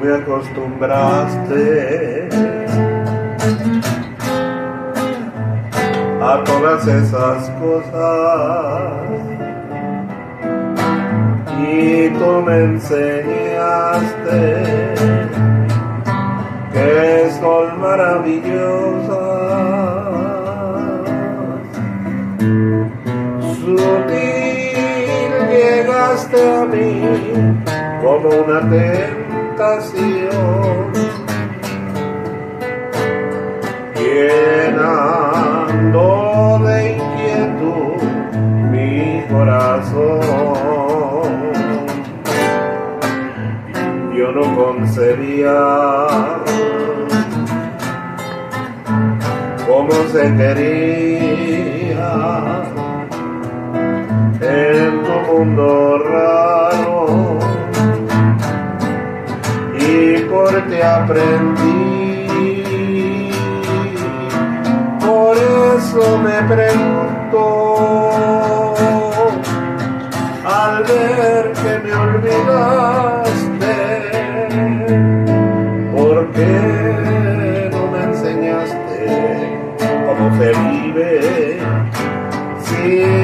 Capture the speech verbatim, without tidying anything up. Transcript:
me acostumbraste a todas esas cosas y tú me enseñaste que son maravillosas. Sutil llegaste a mí como una tentación, llenando de inquietud mi corazón. Yo no concebía cómo se quería en tu mundo raro, y por ti aprendí. Por eso me pregunto, al ver que me olvidaste, ¿por qué no me enseñaste cómo se vive sin